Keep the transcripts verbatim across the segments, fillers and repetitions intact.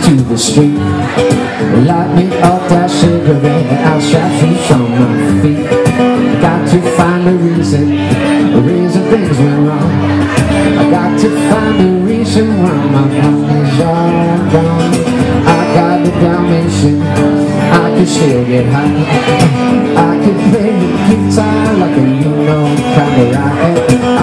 to the street. Light me up that cigarette, I'll shine through from my feet. Got to find a reason, a reason things went wrong. I got to find a reason why my money's all gone. I got the Dalmatian, I could still get high. I could play the guitar like a you know kind of right.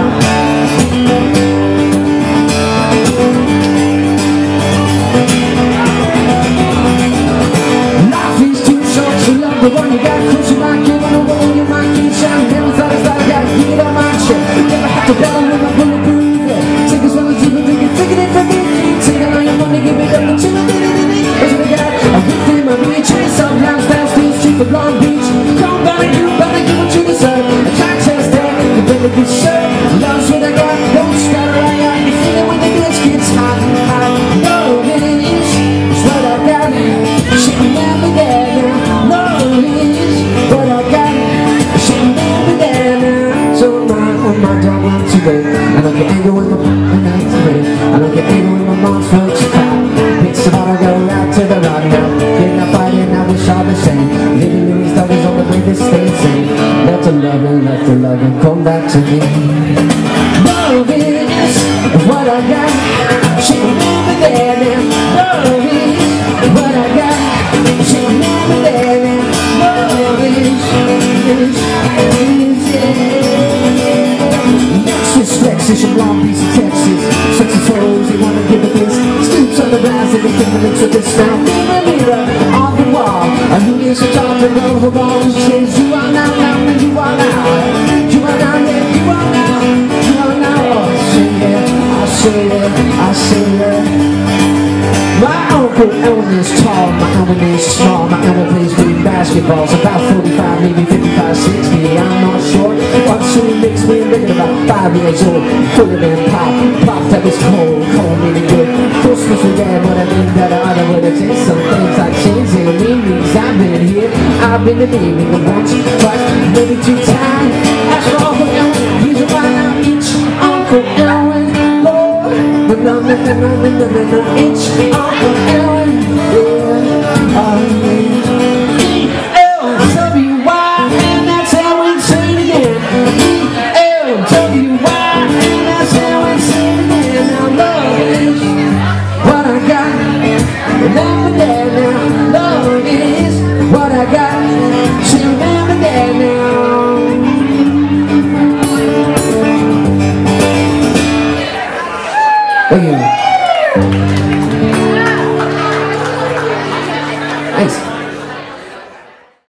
The one you got, cause you might give it away, you might get shot. Never thought it's like I gotta get it on my chest. Never have to battle with my bulletproof vest. Take as well as you can take it, take it from me. Take all your money, give it up, the chill, did it, did it. That's what I got. I'm with him, I'm rich, and some lounge down Steel Street for Long Beach. Come by you, better give what you deserve. I can't test that, you better be sure. Love's what I got, don't start right out. You feel it when the bitch gets hot, hot. No, it is, it's what I got. She can never get now. What I got, she never there now. So my, on my dog went to bed. I don't get angry when my mom went to bed. I don't get angry when my mom smokes a cow. Picks about I go out to the rock now. Getting up fighting, I wish all the same. Living Louis stories on the way this stays same. Left to love and left to love and come back to me. Love is what I got. She never there now. Love is what I got. She never there now. Lexus, Lexus, from Long Beach to Texas. Sexy toes, they wanna give a kiss. Scoops on the rise and they give a mix with this now. Mirror, mirror, on the wall. I knew this was all the road for all the shades. You are now, now, and you are now. You are now, yeah, you are now. You are now, oh, I say it, I say it, I say it. My uncle Ellen is tall, my Ellen is small. My Ellen plays big basketballs, about forty-five, maybe fifty-five, sixty, I'm not sure. One soon makes me looking about five years old. Put it in pop, pop that was cold, cold meaning good. Christmas was bad, but I mean that I would have changed some things. I changed it, meanings, I've been here. I've been the baby once, twice, maybe two times. As for Uncle Ellen, he's a right now, each Uncle Ellen, Lord. No, no, no, no, no, no, no, no, each Uncle Ellen, yeah, oh, yeah. Thank you.